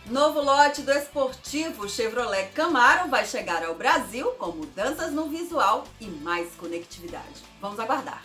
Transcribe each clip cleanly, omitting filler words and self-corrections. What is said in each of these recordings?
Novo lote do esportivo Chevrolet Camaro vai chegar ao Brasil com mudanças no visual e mais conectividade. Vamos aguardar.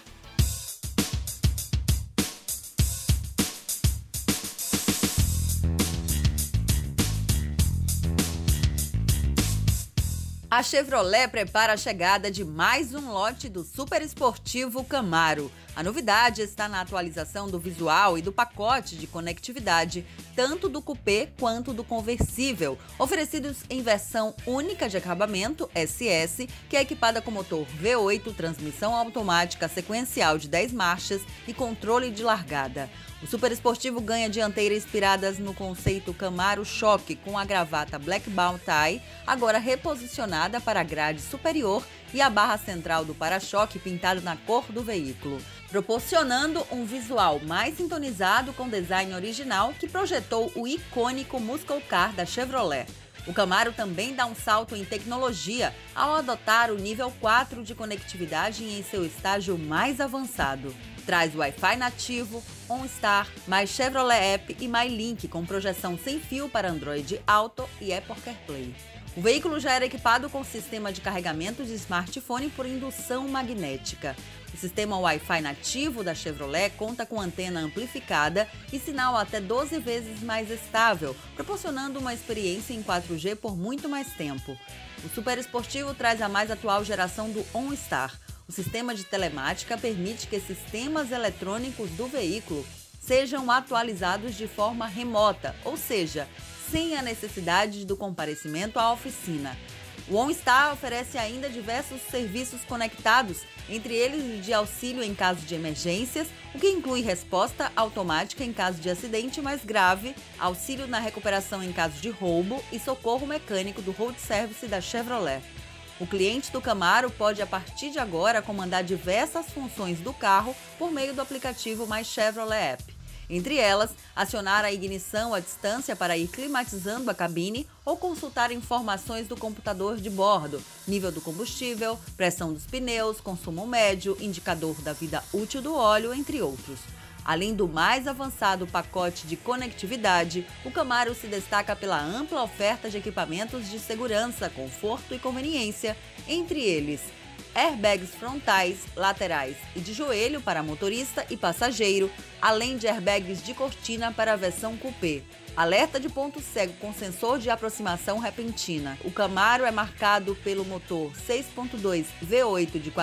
A Chevrolet prepara a chegada de mais um lote do super esportivo Camaro. A novidade está na atualização do visual e do pacote de conectividade, tanto do coupé quanto do conversível, oferecidos em versão única de acabamento SS, que é equipada com motor V8, transmissão automática sequencial de 10 marchas e controle de largada. O super esportivo ganha dianteira inspiradas no conceito Camaro Choque, com a gravata Black Bow Tie, agora reposicionada para a grade superior, e a barra central do para-choque pintada na cor do veículo, proporcionando um visual mais sintonizado com o design original que projetou o icônico Muscle Car da Chevrolet. O Camaro também dá um salto em tecnologia ao adotar o nível 4 de conectividade em seu estágio mais avançado. Traz Wi-Fi nativo, OnStar, mais Chevrolet App e MyLink com projeção sem fio para Android Auto e Apple CarPlay. O veículo já era equipado com sistema de carregamento de smartphone por indução magnética. O sistema Wi-Fi nativo da Chevrolet conta com antena amplificada e sinal até 12 vezes mais estável, proporcionando uma experiência em 4G por muito mais tempo. O super esportivo traz a mais atual geração do OnStar. O sistema de telemática permite que sistemas eletrônicos do veículo sejam atualizados de forma remota, ou seja, sem a necessidade do comparecimento à oficina. O OnStar oferece ainda diversos serviços conectados, entre eles o de auxílio em caso de emergências, o que inclui resposta automática em caso de acidente mais grave, auxílio na recuperação em caso de roubo e socorro mecânico do road service da Chevrolet. O cliente do Camaro pode, a partir de agora, comandar diversas funções do carro por meio do aplicativo My Chevrolet App. Entre elas, acionar a ignição à distância para ir climatizando a cabine ou consultar informações do computador de bordo, nível do combustível, pressão dos pneus, consumo médio, indicador da vida útil do óleo, entre outros. Além do mais avançado pacote de conectividade, o Camaro se destaca pela ampla oferta de equipamentos de segurança, conforto e conveniência, entre eles airbags frontais, laterais e de joelho para motorista e passageiro, além de airbags de cortina para a versão coupé. Alerta de ponto cego com sensor de aproximação repentina. O Camaro é marcado pelo motor 6.2 V8 de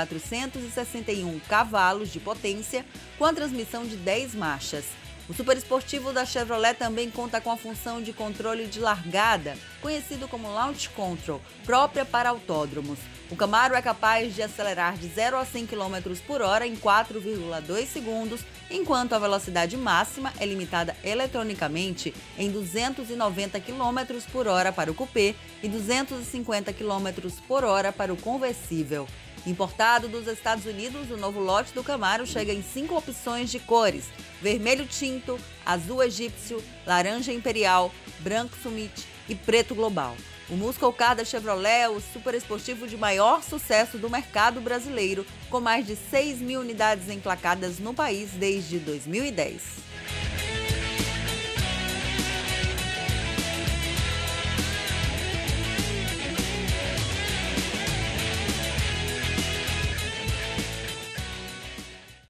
461 cavalos de potência, com a transmissão de 10 marchas. O super esportivo da Chevrolet também conta com a função de controle de largada, conhecido como Launch Control, própria para autódromos. O Camaro é capaz de acelerar de 0 a 100 km por hora em 4,2 segundos, enquanto a velocidade máxima é limitada eletronicamente em 290 km por hora para o coupé e 250 km por hora para o conversível. Importado dos Estados Unidos, o novo lote do Camaro chega em 5 opções de cores: vermelho tinto, azul egípcio, laranja imperial, branco summit e preto global. O Muscle Car da Chevrolet é o super esportivo de maior sucesso do mercado brasileiro, com mais de 6.000 unidades emplacadas no país desde 2010.